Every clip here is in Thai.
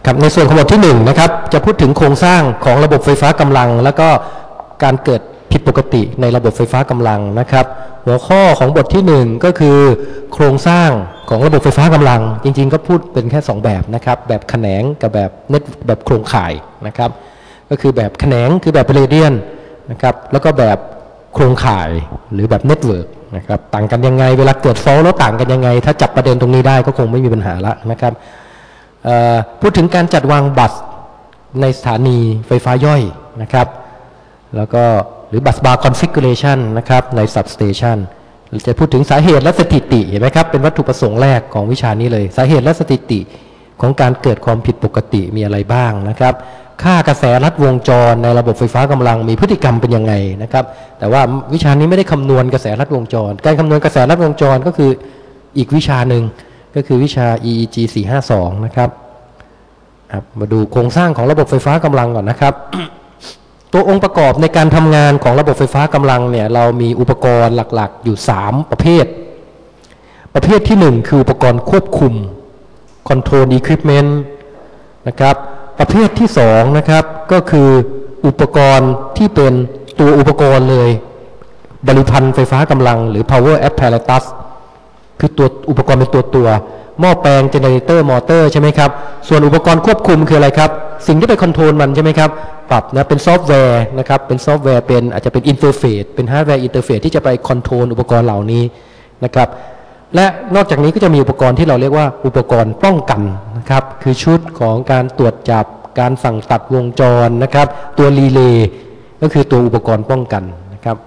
ครับในส่วนของบทที่1นะครับจะพูดถึงโครงสร้างของระบบไฟฟ้ากำลังแล้วก็การเกิดผิดปกติในระบบไฟฟ้ากำลังนะครับหัวข้อของบทที่1ก็คือโครงสร้างของระบบไฟฟ้ากำลังจริงๆก็พูดเป็นแค่2แบบนะครับแบบแขนงกับแบบโครงข่ายนะครับก็คือแบบแขนงคือแบบเรเดียนนะครับแล้วก็แบบโครงข่ายหรือแบบเน็ตเวิร์กนะครับต่างกันยังไงเวลาเกิดฟอลต์แล้วต่างกันยังไงถ้าจับประเด็นตรงนี้ได้ก็คงไม่มีปัญหาละนะครับพูดถึงการจัดวางบัสในสถานีไฟฟ้าย่อยนะครับแล้วก็หรือบัสบาร์คอนฟิกเรชันนะครับในซับสเตชันจะพูดถึงสาเหตุและสถิติเห็นไหมครับเป็นวัตถุประสงค์แรกของวิชานี้เลยสาเหตุและสถิติของการเกิดความผิดปกติมีอะไรบ้างนะครับค่ากระแสลัดวงจรในระบบไฟฟ้ากำลังมีพฤติกรรมเป็นยังไงนะครับแต่ว่าวิชานี้ไม่ได้คำนวณกระแสลัดวงจรการคำนวณกระแสลัดวงจรก็คืออีกวิชาหนึ่งก็คือวิชา EEG 452นะครับมาดูโครงสร้างของระบบไฟฟ้ากำลังก่อนนะครับ ตัวองค์ประกอบในการทำงานของระบบไฟฟ้ากำลังเนี่ยเรามีอุปกรณ์หลักๆอยู่3ประเภทที่1คืออุปกรณ์ควบคุม Control Equipment นะครับประเภทที่2นะครับก็คืออุปกรณ์ที่เป็นตัวอุปกรณ์เลยบริพันธ์ไฟฟ้ากำลังหรือ Power Apparatus คือตัวอุปกรณ์เป็นตัวหม้อแปลงเจเนเรเตอร์มอเตอร์ใช่ไหมครับส่วนอุปกรณ์ควบคุมคืออะไรครับสิ่งที่ไปคอนโทรลมันใช่ไหมครับปรับนะเป็นซอฟต์แวร์นะครับเป็นซอฟต์แวร์เป็นอาจจะเป็นอินเทอร์เฟซเป็นฮาร์ดแวร์อินเทอร์เฟซที่จะไปคอนโทรลอุปกรณ์เหล่านี้นะครับและนอกจากนี้ก็จะมีอุปกรณ์ที่เราเรียกว่าอุปกรณ์ป้องกันนะครับคือชุดของการตรวจจับการสั่งตัดวงจรนะครับตัวรีเลย์ก็คือตัวอุปกรณ์ป้องกันนะครับ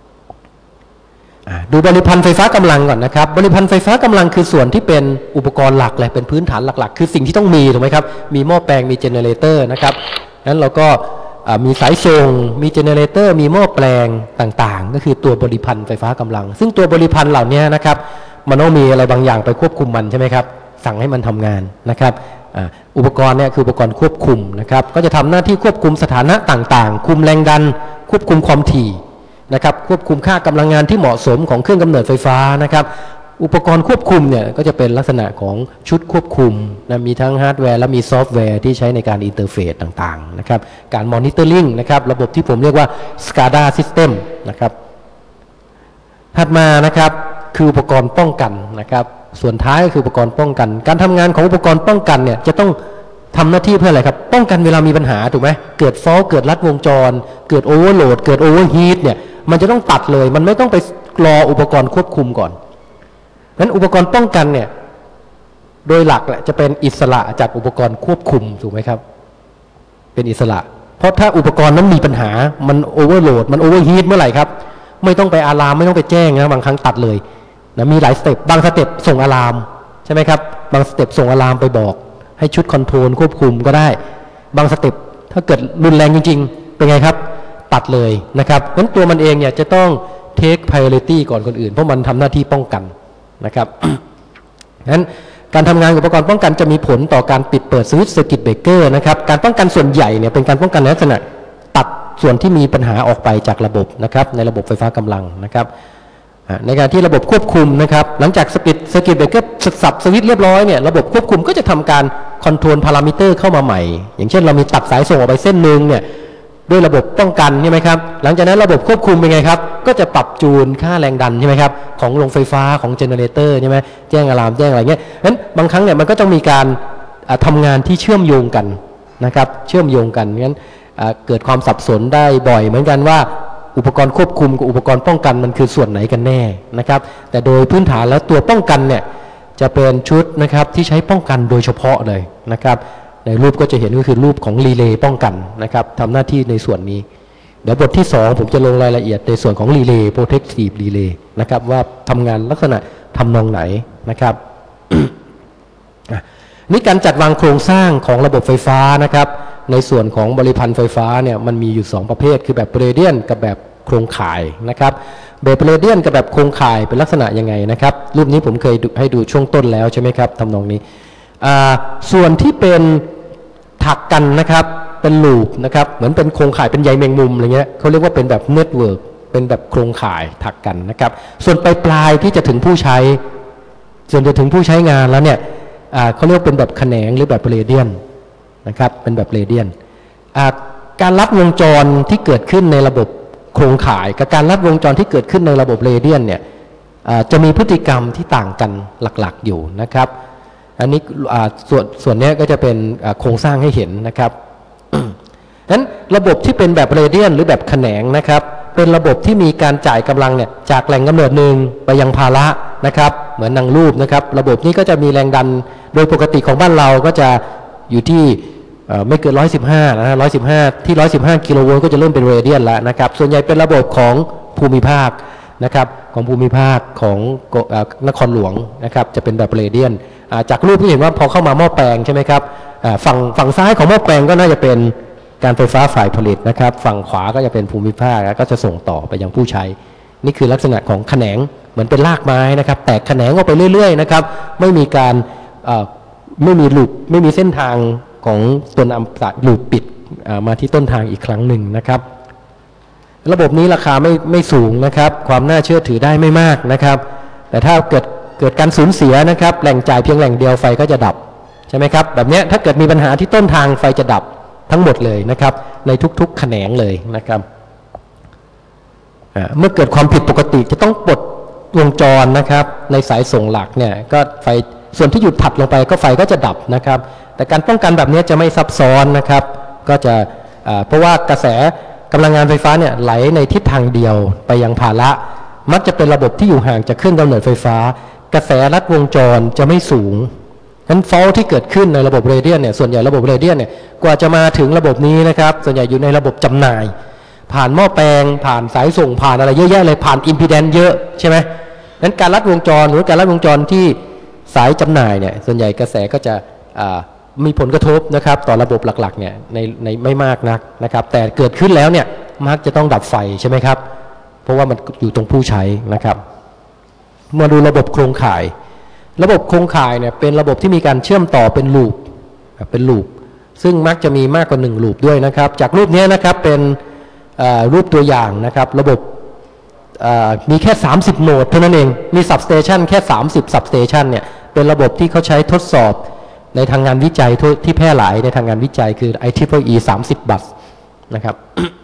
ดูบริพันธ์ไฟฟ้ากำลังก่อนนะครับบริพันธ์ไฟฟ้ากำลังคือส่วนที่เป็นอุปกรณ์หลักเลยเป็นพื้นฐานหลักๆคือสิ่งที่ต้องมีถูกไหมครับมีหม้อแปลงมีเจเนเรเตอร์นะครับนั้นเราก็มีสายส่งมีเจเนเรเตอร์มีหม้อแปลงต่างๆก็คือตัวบริพันธ์ไฟฟ้ากำลังซึ่งตัวบริพันธ์เหล่านี้นะครับมันต้องมีอะไรบางอย่างไปควบคุมมันใช่ไหมครับสั่งให้มันทำงานนะครับอุปกรณ์เนี่ยคืออุปกรณ์ควบคุมนะครับก็จะทำหน้าที่ควบคุมสถานะต่างๆคุมแรงดันควบคุมความถี่นะครับควบคุมค่ากำลังงานที่เหมาะสมของเครื่องกำเนิดไฟฟ้านะครับอุปกรณ์ควบคุมเนี่ยก็จะเป็นลักษณะของชุดควบคุมนะมีทั้งฮาร์ดแวร์และมีซอฟต์แวร์ที่ใช้ในการอินเทอร์เฟซต่างๆนะครับการมอนิเตอร์ลิงนะครับระบบที่ผมเรียกว่า SCADA System นะครับถัดมานะครับคืออุปกรณ์ป้องกันนะครับส่วนท้ายคืออุปกรณ์ป้องกันการทำงานของอุปกรณ์ป้องกันเนี่ยจะต้องทำหน้าที่เพื่ออะไรครับป้องกันเวลามีปัญหาถูกไหมเกิดฟอลต์เกิดลัดวงจรเกิดโอเวอร์โหลดเกิดโอเวอร์ฮีทเนี่ยมันจะต้องตัดเลยมันไม่ต้องไปรออุปกรณ์ควบคุมก่อนงั้นอุปกรณ์ป้องกันเนี่ยโดยหลักแหละจะเป็นอิสระจากอุปกรณ์ควบคุมถูกไหมครับเป็นอิสระเพราะถ้าอุปกรณ์นั้นมีปัญหามันโอเวอร์โหลดมันโอเวอร์ฮีทเมื่อไหร่ครับไม่ต้องไปอะลามไม่ต้องไปแจ้งนะบางครั้งตัดเลยนะมีหลายสเต็ปบางสเต็ปส่งอะลามใช่ไหมครับบางสเต็ปส่งอะลามไปบอกให้ชุดคอนโทรลควบคุมก็ได้บางสเต็ปถ้าเกิดรุนแรงจริงๆเป็นไงครับตัดเลยนะครับงั้นตัวมันเองเนี่ยจะต้อง take priority ก่อนคนอื่นเพราะมันทำหน้าที่ป้องกันนะครับงั้นการทำงานอุปกรณ์ป้องกันจะมีผลต่อการปิดเปิดสวิตช์เซอร์กิตเบรกเกอร์นะครับการป้องกันส่วนใหญ่เนี่ยเป็นการป้องกันในลักษณะตัดส่วนที่มีปัญหาออกไปจากระบบนะครับในระบบไฟฟ้ากำลังนะครับในการที่ระบบควบคุมนะครับหลังจากปิดเซอร์กิตเบรกเกอร์สับสวิตช์เรียบร้อยเนี่ยระบบควบคุมก็จะทำการคอนโทรลพารามิเตอร์เข้ามาใหม่อย่างเช่นเรามีตัดสายส่งออกไปเส้นหนึ่งเนี่ยด้วยระบบป้องกันใช่ไหมครับหลังจากนั้นระบบควบคุมเป็นไงครับก็จะปรับจูนค่าแรงดันใช่ไหมครับของโรงไฟฟ้าของเจเนเรเตอร์ใช่ไหมแจ้งอะลามแจ้งอะไรเงี้ยนั้นบางครั้งเนี่ยมันก็ต้องมีการทำงานที่เชื่อมโยงกันนะครับเชื่อมโยงกันงั้นเกิดความสับสนได้บ่อยเหมือนกันว่าอุปกรณ์ควบคุมกับอุปกรณ์ป้องกันมันคือส่วนไหนกันแน่นะครับแต่โดยพื้นฐานแล้วตัวป้องกันเนี่ยจะเป็นชุดนะครับที่ใช้ป้องกันโดยเฉพาะเลยนะครับในรูปก็จะเห็นก็คือรูปของรีเลย์ป้องกันนะครับทำหน้าที่ในส่วนนี้เดี๋ยวบทที่2ผมจะลงรายละเอียดในส่วนของรีเลย์โปรเทคทีฟรีเลย์นะครับว่าทำงานลักษณะทำนองไหนนะครับ นี่การจัดวางโครงสร้างของระบบไฟฟ้านะครับในส่วนของบริพันธ์ไฟฟ้าเนี่ยมันมีอยู่2ประเภทคือแบบเรเดียนกับแบบโครงข่ายนะครับแบบเรเดียนกับแบบโครงข่ายเป็นลักษณะยังไงนะครับรูปนี้ผมเคยให้ดูช่วงต้นแล้วใช่ไหมครับทำนองนี้ส่วนที่เป็นถักกันนะครับเป็นลูปนะครับเหมือนเป็นโครงข่ายเป็นใยแมงมุมอะไรเงี้ยเขาเรียกว่าเป็นแบบเน็ตเวิร์กเป็นแบบโครงข่ายถักกันนะครับส่วนปลายที่จะถึงผู้ใช้ส่วนจะถึงผู้ใช้งานแล้วเนี่ยเขาเรียกเป็นแบบแขนงหรือแบบเรเดียนนะครับเป็นแบบเรเดียนการลัดวงจรที่เกิดขึ้นในระบบโครงข่ายกับการลัดวงจรที่เกิดขึ้นในระบบเรเดียนเนี่ยจะมีพฤติกรรมที่ต่างกันหลักๆอยู่นะครับอันนี้ส่วนนี้ก็จะเป็นโครงสร้างให้เห็นนะครับนั้นระบบที่เป็นแบบเรเดียนหรือแบบแขนงนะครับเป็นระบบที่มีการจ่ายกำลังเนี่ยจากแหล่งกำเนิดหนึ่งไปยังภาระนะครับเหมือนดังรูปนะครับระบบนี้ก็จะมีแรงดันโดยปกติของบ้านเราก็จะอยู่ที่ไม่เกิน115นะฮะ115ที่115กิโลโวลต์ก็จะเริ่มเป็นเรเดียนแล้วนะครับส่วนใหญ่เป็นระบบของภูมิภาคนะครับของภูมิภาคของนครหลวงนะครับจะเป็นแบบเรเดียนจากรูปที่เห็นว่าพอเข้ามาหม้อแปลงใช่ไหมครับฝั่งซ้ายของหม้อแปลงก็น่าจะเป็นการไฟฟ้าฝ่ายผลิตนะครับฝั่งขวาก็จะเป็นภูมิภาคก็จะส่งต่อไปยังผู้ใช้นี่คือลักษณะของแขนงเหมือนเป็นรากไม้นะครับแตกแขนงออกไปเรื่อยๆนะครับไม่มีการไม่มีลูปไม่มีเส้นทางของตัวนำลูปปิดมาที่ต้นทางอีกครั้งหนึ่งนะครับระบบนี้ราคาไม่สูงนะครับความน่าเชื่อถือได้ไม่มากนะครับแต่ถ้าเกิดการสูญเสียนะครับแหล่งจ่ายเพียงแหล่งเดียวไฟก็จะดับใช่ไหมครับแบบนี้ถ้าเกิดมีปัญหาที่ต้นทางไฟจะดับทั้งหมดเลยนะครับในทุกๆแขนงเลยนะครับเมื่อเกิดความผิดปกติจะต้องปลดวงจรนะครับในสายส่งหลักเนี่ยก็ไฟส่วนที่หยุดถัดลงไปก็ไฟก็จะดับนะครับแต่การป้องกันแบบนี้จะไม่ซับซ้อนนะครับก็จะเพราะว่ากระแสกำลังงานไฟฟ้าเนี่ยไหลในทิศทางเดียวไปยังภาระมักจะเป็นระบบที่อยู่ห่างจากเครื่องกำเนิดไฟฟ้ากระแสลัดวงจรจะไม่สูงนั้นฟอลที่เกิดขึ้นในระบบเรเดียนเนี่ยส่วนใหญ่ระบบเรเดียนเนี่ยกว่าจะมาถึงระบบนี้นะครับส่วนใหญ่อยู่ในระบบจำหน่ายผ่านหม้อแปลงผ่านสายส่งผ่านอะไรเยอะแยะเลยผ่านอิมพีแดนซ์เยอะใช่ไหมนั้นการลัดวงจรหรือการลัดวงจรที่สายจำหน่ายเนี่ยส่วนใหญ่กระแสก็จะมีผลกระทบนะครับต่อระบบหลักๆเนี่ยในไม่มากนักนะครับแต่เกิดขึ้นแล้วเนี่ยมักจะต้องดับไฟใช่ไหมครับเพราะว่ามันอยู่ตรงผู้ใช้นะครับมาดูระบบโครงข่ายระบบโครงข่ายเนี่ยเป็นระบบที่มีการเชื่อมต่อเป็นลูปซึ่งมักจะมีมากกว่า1ลูปด้วยนะครับจากรูปนี้นะครับเป็นรูปตัวอย่างนะครับระบบมีแค่30โหนดเท่านั้นเองมี substation แค่30 substation เนี่ยเป็นระบบที่เขาใช้ทดสอบในทางงานวิจัยที่แพร่หลายในทางงานวิจัยคือ IEEE 30 บัตนะครับ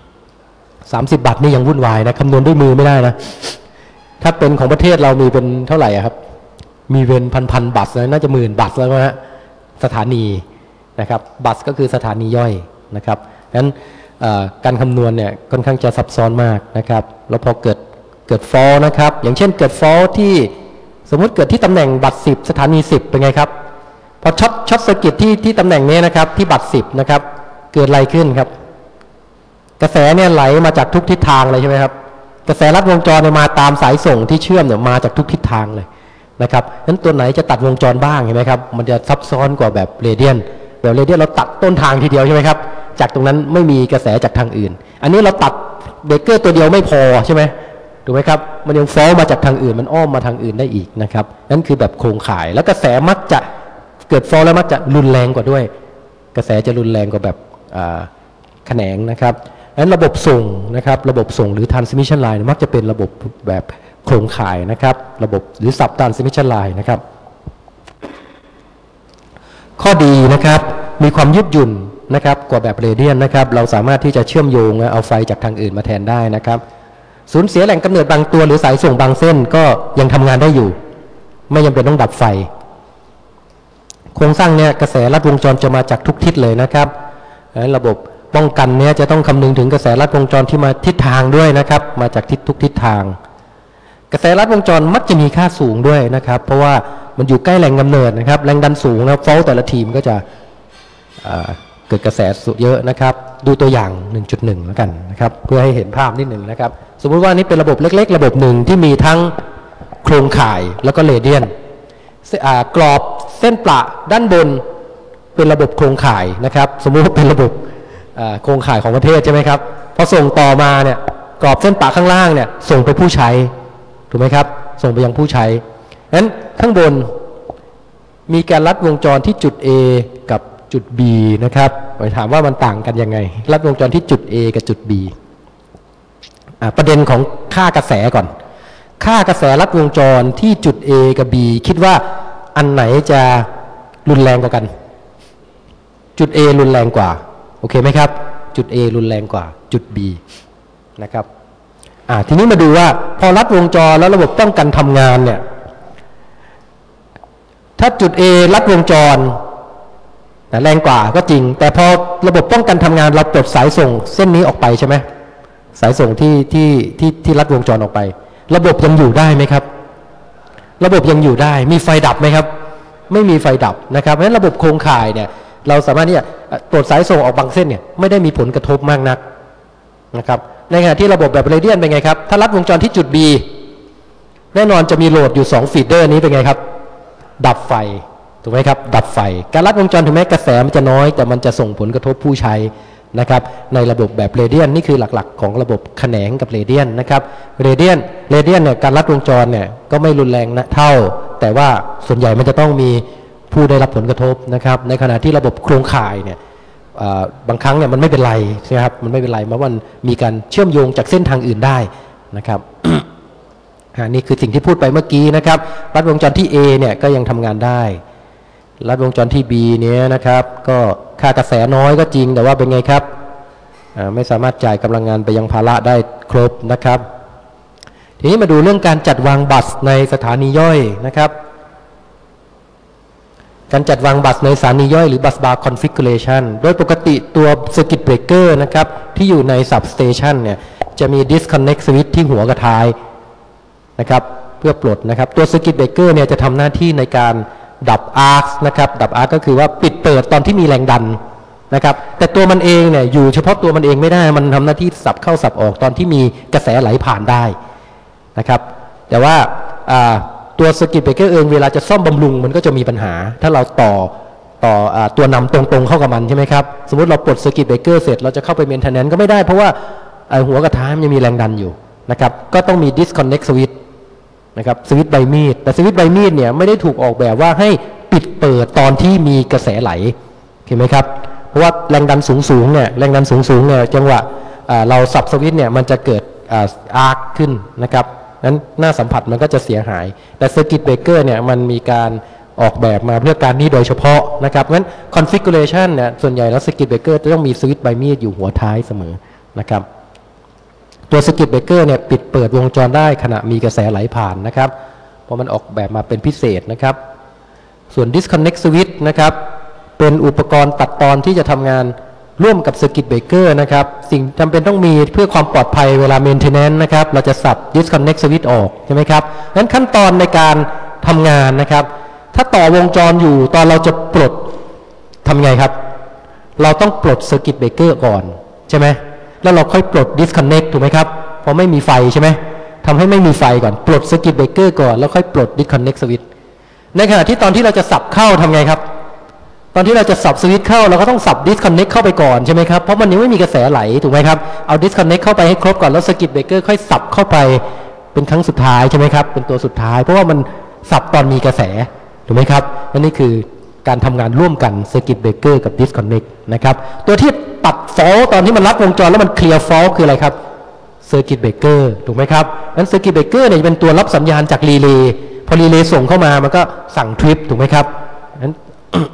30 บัตนี่ยังวุ่นวายนะคำนวณด้วยมือไม่ได้นะถ้าเป็นของประเทศเรามีเป็นเท่าไหร่ครับมีเป็นพันบัตน่าจะ10,000 บัตแล้วนะฮะสถานีนะครับบัตก็คือสถานีย่อยนะครับงั้นการคำนวณเนี่ยค่อนข้างจะซับซ้อนมากนะครับแล้วพอเกิดฟอลนะครับอย่างเช่นเกิดฟอลที่สมมุติเกิดที่ตำแหน่งบัตร10สถานี10เป็นไงครับพอช็อตเซอร์กิตที่ตำแหน่งนี้นะครับที่บัตร10นะครับเกิดอะไรขึ้นครับกระแสเนี่ยไหลมาจากทุกทิศทางเลยใช่ไหมครับกระแสลัดวงจรมาตามสายส่งที่เชื่อมเนี่ยมาจากทุกทิศทางเลยนะครับนั้นตัวไหนจะตัดวงจรบ้างเห็นไหมครับมันจะซับซ้อนกว่าแบบเรเดียนแบบเรเดียนเราตัดต้นทางทีเดียวใช่ไหมครับจากตรงนั้นไม่มีกระแสจากทางอื่นอันนี้เราตัดเบรกเกอร์ตัวเดียวไม่พอใช่ไหมถูกไหมครับมันยังฟ้องมาจากทางอื่นมันอ้อมมาทางอื่นได้อีกนะครับนั่นคือแบบโครงข่ายแล้วกระแสมักจะเกิดฟ้องแล้วมักจะรุนแรงกว่าด้วยกระแสจะรุนแรงกว่าแบบแขนงนะครับนั้นระบบส่งนะครับระบบส่งหรือ transmission line มักจะเป็นระบบแบบโครงข่ายนะครับระบบหรือ sub transmission line นะครับข้อดีนะครับมีความยืดหยุ่นนะครับกว่าแบบเรเดียนนะครับเราสามารถที่จะเชื่อมโยงเอาไฟจากทางอื่นมาแทนได้นะครับสูญเสียแหล่งกำเนิดบางตัวหรือสายส่งบางเส้นก็ยังทำงานได้อยู่ไม่จำเป็นต้องดับไฟโครงสร้างเนี่ยกระแสลัดวงจรจะมาจากทุกทิศเลยนะครับระบบป้องกันเนี่ยจะต้องคำนึงถึงกระแสลัดวงจรที่มาทิศทางด้วยนะครับมาจากทุกทิศทางกระแสลัดวงจรมักจะมีค่าสูงด้วยนะครับเพราะว่ามันอยู่ใกล้แหล่งกำเนิดนะครับแรงดันสูงนะฟอลต์แต่ละทีมก็จะเกิดกระแสเยอะนะครับดูตัวอย่าง 1.1 แล้วกันนะครับเพื่อให้เห็นภาพนิดหนึ่งนะครับสมมุติว่านี่เป็นระบบเล็กๆระบบหนึ่งที่มีทั้งโครงข่ายแล้วก็เรเดียนกรอบเส้นประด้านบนเป็นระบบโครงข่ายนะครับสมมุติว่าเป็นระบบโครงข่ายของประเทศใช่ไหมครับพอส่งต่อมาเนี่ยกรอบเส้นประข้างล่างเนี่ยส่งไปผู้ใช้ถูกไหมครับส่งไปยังผู้ใช้งั้นข้างบนมีการลัดวงจรที่จุด A กับจุด B นะครับไปถามว่ามันต่างกันยังไงลัดวงจรที่จุด A กับจุด B ประเด็นของค่ากระแสก่อนค่ากระแสลัดวงจรที่จุด A กับ B คิดว่าอันไหนจะรุนแรงกว่ากันจุด A รุนแรงกว่าโอเคไหมครับจุด A รุนแรงกว่าจุด B นะครับทีนี้มาดูว่าพอรัดวงจรแล้วระบบป้องกันทำงานเนี่ยถ้าจุด A รัดวงจรแรงกว่าก็จริงแต่พอระบบป้องกันทำงานเราปลดสายส่งเส้นนี้ออกไปใช่ไหมสายส่งที่รัดวงจรออกไประบบยังอยู่ได้ไหมครับระบบยังอยู่ได้มีไฟดับไหมครับไม่มีไฟดับนะครับเพราะฉะนั้นระบบโครงข่ายเนี่ยเราสามารถที่จะปลดสายส่งออกบางเส้นเนี่ยไม่ได้มีผลกระทบมากนักนะครับในขณะที่ระบบแบบเรเดียนเป็นไงครับถ้ารัดวงจรที่จุด B แน่นอนจะมีโหลดอยู่2ฟีดเดอร์นี้เป็นไงครับดับไฟถูกไหมครับดับไฟการรัดวงจรถึงแม้กระแสมันจะน้อยแต่มันจะส่งผลกระทบผู้ใช้นะครับในระบบแบบเรเดียนนี่คือหลักๆของระบบแขนงกับเรเดียนนะครับเรเดียนเนี่ยการรัดวงจรเนี่ยก็ไม่รุนแรงนะเท่าแต่ว่าส่วนใหญ่มันจะต้องมีผู้ได้รับผลกระทบนะครับในขณะที่ระบบโครงข่ายเนี่ยบางครั้งเนี่ยมันไม่เป็นไรใช่ไหมครับมันไม่เป็นไรเพราะมันมีการเชื่อมโยงจากเส้นทางอื่นได้นะครับ นี่คือสิ่งที่พูดไปเมื่อกี้นะครับรัดวงจรที่ A เนี่ยก็ยังทำงานได้รัดวงจรที่ B เนี่ยนะครับก็ค่ากระแสน้อยก็จริงแต่ว่าเป็นไงครับไม่สามารถจ่ายกำลังงานไปยังภาระได้ครบนะครับทีนี้มาดูเรื่องการจัดวางบัสในสถานีย่อยนะครับการจัดวางบัสในสถานีย่อยหรือบัสบาร์คอนฟิกเรชันโดยปกติตัวเซอร์กิตเบรกเกอร์นะครับที่อยู่ในซับสเตชันเนี่ยจะมี disconnect switch ที่หัวกับท้ายนะครับเพื่อปลดนะครับตัวเซอร์กิตเบรกเกอร์เนี่ยจะทำหน้าที่ในการดับอาร์คนะครับดับอาร์คก็คือว่าปิดเปิดตอนที่มีแรงดันนะครับแต่ตัวมันเองเนี่ยอยู่เฉพาะตัวมันเองไม่ได้มันทำหน้าที่สับเข้าสับออกตอนที่มีกระแสไหลผ่านได้นะครับแต่ว่าตัวสกิตเบรกเกอร์เองเวลาจะซ่อมบำรุงมันก็จะมีปัญหาถ้าเราต่อตัวนำตรงๆเข้ากับมันใช่ไหมครับสมมติเราปลดสกิตเบรกเกอร์เสร็จเราจะเข้าไปเมนเทนแนนซ์ก็ไม่ได้เพราะว่าหัวกับท้ายมันยังมีแรงดันอยู่นะครับก็ต้องมี disconnect switch นะครับสวิตช์ใบมีดแต่สวิตช์ใบมีดเนี่ยไม่ได้ถูกออกแบบว่าให้ปิดเปิดตอนที่มีกระแสไหลเห็นไหมครับเพราะว่าแรงดันสูงเนี่ยแรงดันสูงเนี่ยจังหวะเราสับสวิตช์เนี่ยมันจะเกิดอาร์คขึ้นนะครับนั้นหน้าสัมผัสมันก็จะเสียหายแต่เซอร์กิตเบรกเกอร์เนี่ยมันมีการออกแบบมาเพื่อการนี้โดยเฉพาะนะครับงั้นคอนฟิกเรชันเนี่ยส่วนใหญ่แล้วเซอร์กิตเบรกเกอร์จะต้องมีสวิตช์ใบมีดอยู่หัวท้ายเสมอนะครับตัวสกิตเบรกเกอร์เนี่ยปิดเปิดวงจรได้ขณะมีกระแสไหลผ่านนะครับเพราะมันออกแบบมาเป็นพิเศษนะครับส่วน disconnect switch นะครับเป็นอุปกรณ์ตัดตอนที่จะทำงานร่วมกับสกิตเบรกเกอร์นะครับสิ่งจำเป็นต้องมีเพื่อความปลอดภัยเวลา maintenance นะครับเราจะสับ disconnect switch ออกใช่ไหมครับงั้นขั้นตอนในการทำงานนะครับถ้าต่อวงจรอยู่ตอนเราจะปลดทำไงครับเราต้องปลดสกิตเบรกเกอร์ก่อนใช่ไหมแล้วเราค่อยปลด disconnect ถูกไหมครับพอไม่มีไฟใช่ไหมทำให้ไม่มีไฟก่อนปลดสกิตเบรกเกอร์ก่อนแล้วค่อยปลด disconnect switch ในขณะที่ตอนที่เราจะสับเข้าทำไงครับตอนที่เราจะสับสวิตช์เข้าเราก็ต้องสับ disconnect เข้าไปก่อนใช่ไหมครับเพราะมันยังไม่มีกระแสไหลถูกไหมครับเอา disconnect เข้าไปให้ครบก่อนแล้วสกิตเบรกเกอร์ค่อยสับเข้าไปเป็นครั้งสุดท้ายใช่ไหมครับเป็นตัวสุดท้ายเพราะว่ามันสับตอนมีกระแสถูกไหมครับและนี่คือการทำงานร่วมกันสกิตเบรกเกอร์กับ disconnect นะครับตัวที่ตัดฟอลตอนที่มันรับวงจรแล้วมันเคลียร์ฟอลคืออะไรครับเซอร์กิตเบรกเกอร์ถูกไหมครับงั้นเซอร์กิตเบรกเกอร์เนี่ยเป็นตัวรับสัญญาณจากรีเลย์พอรีเลย์ส่งเข้ามามันก็สั่งทริปถูกไหมครับงั้น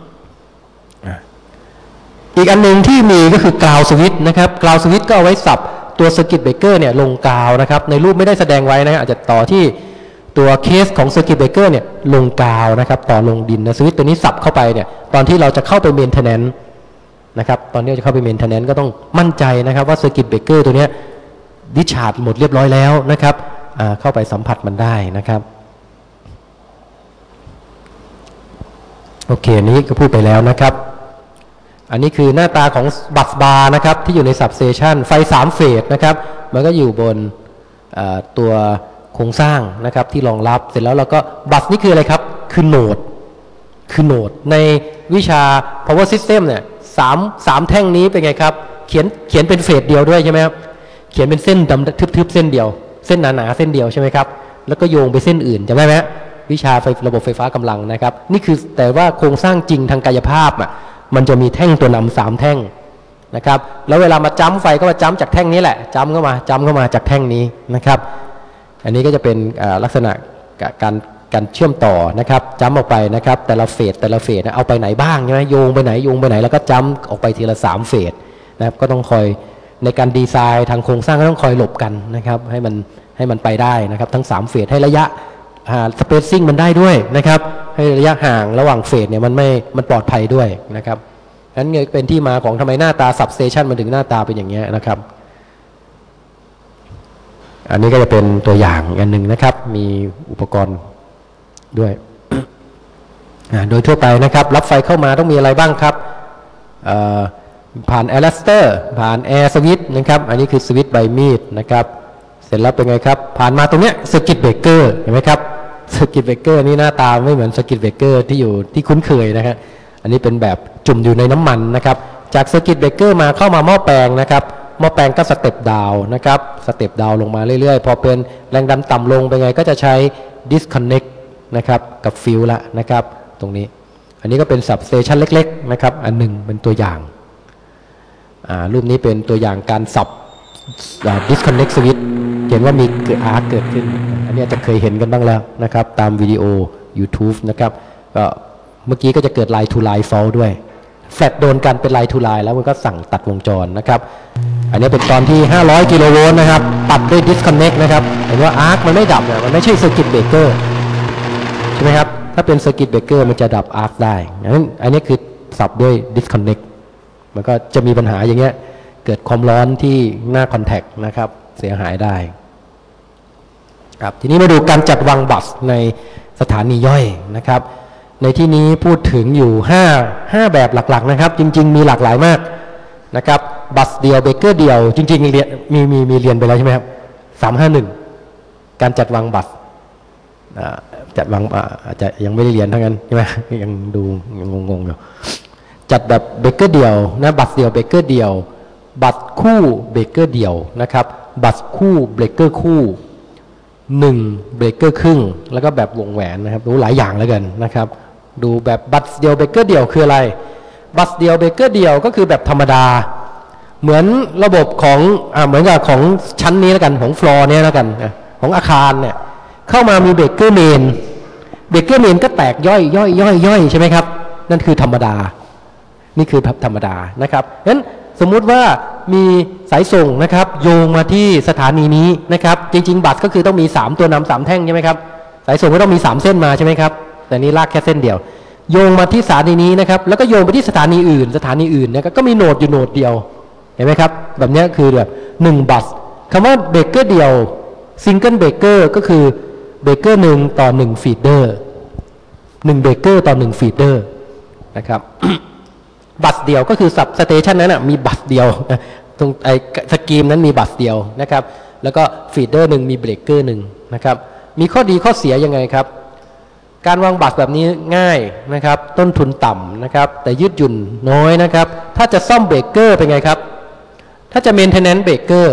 อีกอันหนึ่งที่มีก็คือกราวสวิตช์นะครับกราวสวิตช์ก็เอาไว้สับตัวสกิตเบรกเกอร์เนี่ยลงกราวนะครับในรูปไม่ได้แสดงไว้นะอาจจะต่อที่ตัวเคสของเซอร์กิตเบรกเกอร์เนี่ยลงกาวนะครับต่อลงดินนะสวิตช์ตัวนี้สับเข้าไปเนี่ยตอนที่เราจะเข้าไปเมนเทนแนนซ์นะครับตอนนี้เราจะเข้าไปเมนเทนแนนซ์ก็ต้องมั่นใจนะครับว่าเซอร์กิตเบรกเกอร์ตัวนี้ดิชาร์จหมดเรียบร้อยแล้วนะครับเข้าไปสัมผัสมันได้นะครับโอเคอันนี้ก็พูดไปแล้วนะครับอันนี้คือหน้าตาของบัสบาร์นะครับที่อยู่ในซับสเตชันไฟ3เฟสนะครับมันก็อยู่บนตัวโครงสร้างนะครับที่รองรับเสร็จแล้วเราก็บัสนี่คืออะไรครับคือโหนดในวิชา power system เนี่ยสามแท่งนี้เป็นไงครับเขียนเป็นเฟสเดียวด้วยใช่ไหมครับเขียนเป็นเส้นดำทึบๆเส้นเดียวเส้นหนาๆเส้นเดียวใช่ไหมครับแล้วก็โยงไปเส้นอื่นจำได้ไหมวิชาระบบไฟฟ้ากำลังนะครับนี่คือแต่ว่าโครงสร้างจริงทางกายภาพมันจะมีแท่งตัวนำ3แท่งนะครับแล้วเวลามาจ้ำไฟก็มาจ้ำจากแท่งนี้แหละจ้ำเข้ามาจากแท่งนี้นะครับอันนี้ก็จะเป็นลักษณะการการเชื่อมต่อนะครับจัมออกไปนะครับแต่ละเฟสเอาไปไหนบ้างใช่ไหมโยงไปไหนแล้วก็จัมออกไปทีละ3 เฟสนะครับก็ต้องคอยในการดีไซน์ทางโครงสร้างก็ต้องคอยหลบกันนะครับให้มันไปได้นะครับทั้ง3 เฟสให้ระยะสเปซซิ่งมันได้ด้วยนะครับให้ระยะห่างระหว่างเฟสเนี่ยมันปลอดภัยด้วยนะครับนั้นเป็นที่มาของทำไมหน้าตาซับสเตชันมันถึงหน้าตาเป็นอย่างเงี้ยนะครับอันนี้ก็จะเป็นตัวอย่างอันหนึ่งนะครับมีอุปกรณ์ด้วยโดยทั่วไปนะครับรับไฟเข้ามาต้องมีอะไรบ้างครับผ่านแอร์ลัสเตอร์ผ่านแอร์สวิตช์นะครับอันนี้คือสวิตช์ใบมีดนะครับเสร็จแล้วเป็นไงครับผ่านมาตรงเนี้ยเซอร์กิตเบรกเกอร์เห็นไหมครับเซอร์กิตเบรกเกอร์นี่หน้าตาไม่เหมือนเซอร์กิตเบรกเกอร์ที่คุ้นเคยนะครับอันนี้เป็นแบบจุ่มอยู่ในน้ำมันนะครับจากเซอร์กิตเบรกเกอร์มาเข้ามาหม้อแปลงนะครับหม้อแปลงก็สเต็ปดาวนะครับสเต็ปดาวลงมาเรื่อยๆพอเป็นแรงดันต่ำลงเป็นไงก็จะใช้ disconnect นะครับกับฟิวละนะครับตรงนี้อันนี้ก็เป็น substation เล็กๆนะครับอันหนึ่งเป็นตัวอย่างรูปนี้เป็นตัวอย่างการสับdisconnect switch เห็นว่ามีอาร์คเกิดขึ้นอันนี้จะเคยเห็นกันบ้างแล้วนะครับตามวิดีโอ YouTube นะครับก็เมื่อกี้ก็จะเกิด line to line fault ด้วยแฟลชโดนกันเป็น line to line แล้วมันก็สั่งตัดวงจรนะครับอันนี้เป็นตอนที่500 กิโลโวลต์นะครับตัดด้วย disconnect นะครับเห็นว่าอาร์คมันไม่ดับเนี่ยมันไม่ใช่ circuit breaker ใช่ไหมครับถ้าเป็น circuit breaker มันจะดับอาร์คได้อันนี้คือสับด้วย disconnect มันก็จะมีปัญหาอย่างเงี้ยเกิดความร้อนที่หน้าคอนแทคนะครับเสียหายได้ครับทีนี้มาดูการจัดวางบัสในสถานีย่อยนะครับในที่นี้พูดถึงอยู่5แบบหลักๆนะครับจริงๆมีหลากหลายมากนะครับบัสเดียวเบเกอร์เดียวจริงๆเรียนมีเรียนไปแล้วใช่ไหมครับ351การจัดวางบัสจัดวางอาจจะยังไม่ได้เรียนทั้งนั้นใช่ไหมยังดูยังงงๆอยู่จัดแบบเบเกอร์เดียวนะบัสเดียวเบเกอร์เดียวบัสคู่เบเกอร์เดียวนะครับบัสคู่เบเกอร์คู่1เบเกอร์ครึ่งแล้วก็แบบวงแหวนนะครับรู้หลายอย่างแล้วกันนะครับดูแบบบัสเดียวเบเกอร์เดียวคืออะไรบัสเดียวเบเกอร์เดียวก็คือแบบธรรมดาเหมือนระบบของเหมือนกับของชั้นนี้แล้วกันของฟลอร์นี้แล้วกันของอาคารเนี่ยเข้ามามีเบเกอร์เมนก็แตกย่อยใช่ไหมครับนั่นคือธรรมดานี่คือธรรมดานะครับงั้นสมมุติว่ามีสายส่งนะครับโยงมาที่สถานีนี้นะครับจริงๆบัสก็คือต้องมี3ตัวนำ3แท่งใช่ไหมครับสายส่งก็ต้องมี3เส้นมาใช่ไหมครับแต่นี้ลากแค่เส้นเดียวโยงมาที่สถานีนี้นะครับแล้วก็โยงไปที่สถานีอื่นนะครับก็มีโหนดอยู่โหนดเดียวเห็นไหมครับแบบนี้คือแบบ1บัสคำว่าเบเกอร์เดียวซิงเกิลเบเกอร์ก็คือเบเกอร์1ต่อ1ฟีดเดอร์1เบเกอร์ต่อ1ฟีดเดอร์นะครับบัสเดียวก็คือสับสเตชันนั้นมีบัสเดียวตรงไอ้สกีมนั้นมีบัสเดียวนะครับแล้วก็ฟีดเดอร์1มีเบรกเกอร์1นะครับมีข้อดีข้อเสียยังไงครับการวางบัสแบบนี้ง่ายนะครับต้นทุนต่ำนะครับแต่ยืดหยุ่นน้อยนะครับถ้าจะซ่อมเบรกเกอร์เป็นไงครับถ้าจะเมนเทนแนนซ์เบรกเกอร์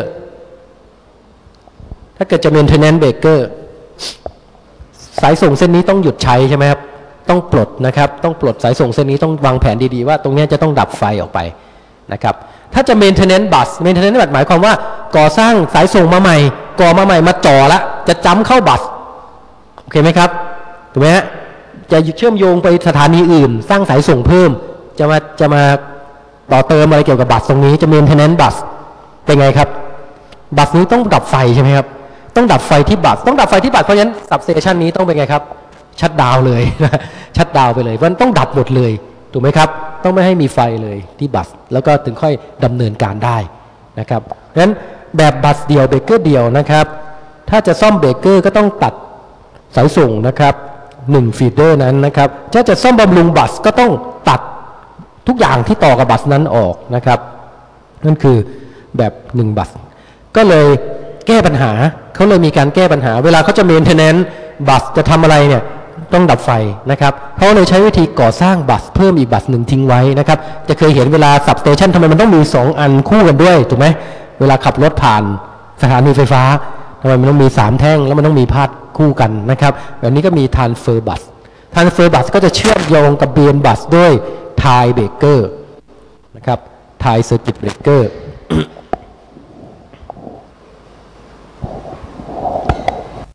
ถ้าเกิดจะเมนเทนแนนซ์เบรกเกอร์สายส่งเส้นนี้ต้องหยุดใช้ใช่ไหมครับต้องปลดนะครับต้องปลดสายส่งเส้นนี้ต้องวางแผนดีๆว่าตรงนี้จะต้องดับไฟออกไปนะครับถ้าจะ maintenance bus หมายความว่าก่อสร้างสายส่งมาใหม่มาจ่อละจะจ้ำเข้าบัสโอเคไหมครับถูกไหมฮะจะเชื่อมโยงไปสถานีอื่นสร้างสายส่งเพิ่มจะมาต่อเติมอะไรเกี่ยวกับบัสตรงนี้จะ maintenance bus เป็นไงครับบัสนี้ต้องดับไฟใช่ไหมครับต้องดับไฟที่บัสเพราะฉะนั้น substation นี้ต้องเป็นไงครับชัดดาวเลยชัดดาวไปเลยมันต้องดับหมดเลยถูกไหมครับต้องไม่ให้มีไฟเลยที่บัสแล้วก็ถึงค่อยดำเนินการได้นะครับเพราะฉะนั้นแบบบัสเดียวเบเกอร์เดียวนะครับถ้าจะซ่อมเบเกอร์ก็ต้องตัดสายส่งนะครับ1ฟีดเดอร์นั้นนะครับถ้าจะซ่อมบำรุงบัสก็ต้องตัดทุกอย่างที่ต่อกับบัสนั้นออกนะครับนั่นคือแบบ1บัสก็เลยแก้ปัญหาเขาเลยมีการแก้ปัญหาเวลาเขาจะเมนเทนแนนซ์บัสจะทำอะไรเนี่ยต้องดับไฟนะครับเขาเลยใช้วิธีก่อสร้างบัสเพิ่มอีกบัสหนึ่งทิ้งไว้นะครับจะเคยเห็นเวลาสับสเตชันทำไมมันต้องมี2อันคู่กันด้วยถูกไหมเวลาขับรถผ่านสถานีไฟฟ้าทำไมมันต้องมี3แท่งแล้วมันต้องมีพาดคู่กันนะครับแบบนี้ก็มี transfer bus ก็จะเชื่อมโยงกับ BN bus ด้วย tie breaker นะครับ tie circuit breaker